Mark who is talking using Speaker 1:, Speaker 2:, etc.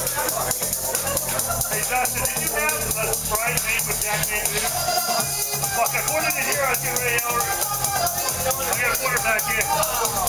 Speaker 1: Hey, Dustin, did you have a Sprite made with Scatman? Fuck, I poured it in here, I was getting ready over. I got a quarterback here.